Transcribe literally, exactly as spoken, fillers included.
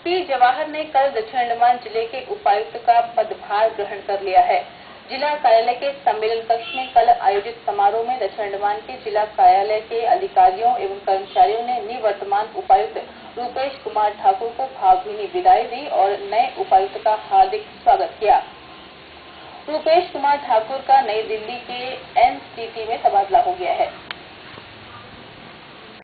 P Jawahar ने कल दक्षिण अंडमान जिले के उपायुक्त का पदभार ग्रहण कर लिया है। जिला कार्यालय के सम्मेलन कक्ष में कल आयोजित समारोह में दक्षिण अंडमान के जिला कार्यालय के अधिकारियों एवं कर्मचारियों ने निवर्तमान उपायुक्त रूपेश कुमार ठाकुर को भावभीनी विदाई दी और नए उपायुक्त का हार्दिक स्वागत किया। रूपेश कुमार ठाकुर का नई दिल्ली के एन सी टी में तबादला हो गया है।